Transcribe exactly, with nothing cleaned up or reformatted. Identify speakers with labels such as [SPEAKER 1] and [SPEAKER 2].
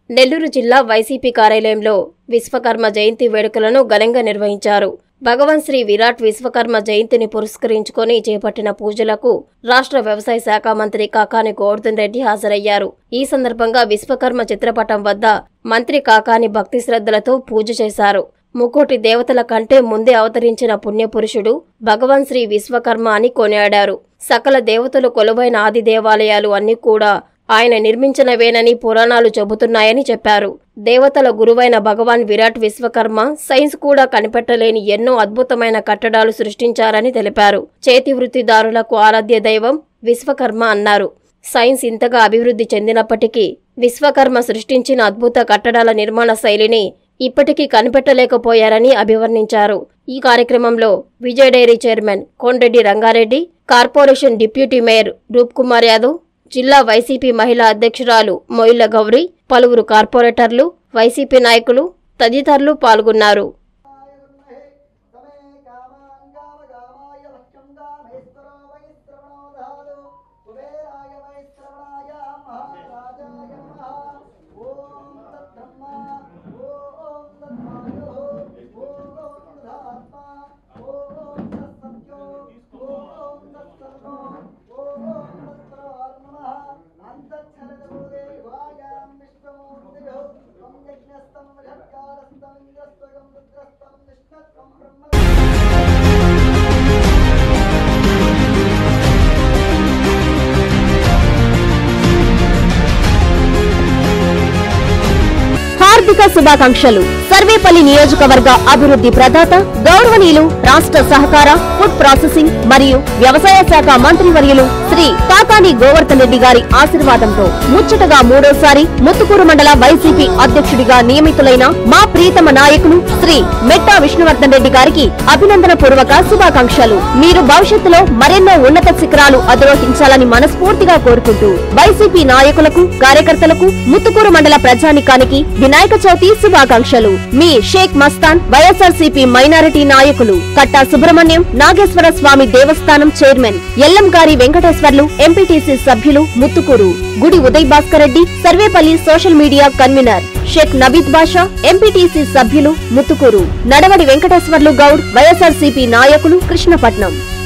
[SPEAKER 1] నెల్లూరు జిల్లా వైసీపీ కార్యాలయంలో విశ్వకర్మ జయంతి వేడుకలను ఘనంగా నిర్వహించారు. భగవాన్ శ్రీ విరాట్ విశ్వకర్మ జయంతిని పురస్కరించుకొని చేపట్టిన పూజలకు రాష్ట్ర వ్యవసాయ శాఖ మంత్రి కాకాని గోవర్ధన్ రెడ్డి హాజరయ్యారు. ఈ సందర్భంగా విశ్వకర్మ చిత్రపటం వద్ద మంత్రి కాకాని భక్తి శ్రద్ధలతో పూజ చేశారు. ముక్కోటి దేవతల కంటే ముందే అవతరించిన పుణ్యపురుషుడు భగవాన్ శ్రీ విశ్వకర్మ అని కొనియాడారు. సకల దేవతలు కొలువైన ఆది దేవాలయాలు అన్నీ కూడా ఆయన నిర్మించినవేనని పురాణాలు చెబుతున్నాయని చెప్పారు. దేవతల గురువైన భగవాన్ విరాట్ విశ్వకర్మ సైన్స్ కూడా కనిపెట్టలేని ఎన్నో అద్భుతమైన కట్టడాలు సృష్టించారని తెలిపారు. చేతి వృత్తిదారులకు ఆరాధ్య దైవం విశ్వకర్మ అన్నారు. సైన్స్ ఇంతగా అభివృద్ధి చెందినప్పటికీ విశ్వకర్మ సృష్టించిన అద్భుత కట్టడాల నిర్మాణ శైలిని ఇప్పటికీ కనిపెట్టలేకపోయారని అభివర్ణించారు. ఈ కార్యక్రమంలో Vijay dairy chairman Kondreddy Rangareddy, corporation deputy mayor Roop Kumar Yadav, జిల్లా వైసీపీ మహిళా అధ్యక్షురాలు మొయిళ్ల గౌరీ, పలువురు కార్పొరేటర్లు, వైసీపీ నాయకులు తదితరులు పాల్గొన్నారు. హార్దిక శుభాకాంక్షలు. సర్వేపల్లి నియోజకవర్గ అభివృద్ధి ప్రదాత గౌరవనీయులు రాష్ట్ర సహకార, ఫుడ్ ప్రాసెసింగ్ మరియు వ్యవసాయ శాఖ మంత్రివర్యులు శ్రీ కాకాని గోవర్ధన్ రెడ్డి గారి ఆశీర్వాదంతో ముచ్చటగా మూడోసారి ముత్తుకూరు మండల వైసీపీ అధ్యక్షుడిగా నియమితులైన మా ప్రీతమ నాయకులు శ్రీ మెట్టా విష్ణువర్ధన్ రెడ్డి గారికి అభినందన పూర్వక శుభాకాంక్షలు. మీరు భవిష్యత్తులో మరెన్నో ఉన్నత శిఖరాలు అధిరోహించాలని మనస్ఫూర్తిగా కోరుకుంటూ వైసీపీ నాయకులకు, కార్యకర్తలకు, ముత్తుకూరు మండల ప్రజానికానికి వినాయక చవితి శుభాకాంక్షలు. మీ షేక్ మస్తాన్, వైఎస్ఆర్సీపీ మైనారిటీ నాయకులు, కట్టా సుబ్రహ్మణ్యం నాగేశ్వర స్వామి దేవస్థానం చైర్మన్ ఎల్లంగారి వెంకటేశ్వర్లు, ఎంపీటీసీ సభ్యులు Muthukur, Gudi Uday Bhaskar Reddy, Sarvepalli social media convener Shaik Naveed Basha, MPTC సభ్యులు ముత్తుకూరు, నడవడి వెంకటేశ్వర్లు గౌడ్, వైఎస్ఆర్సీపీ నాయకులు కృష్ణపట్నం.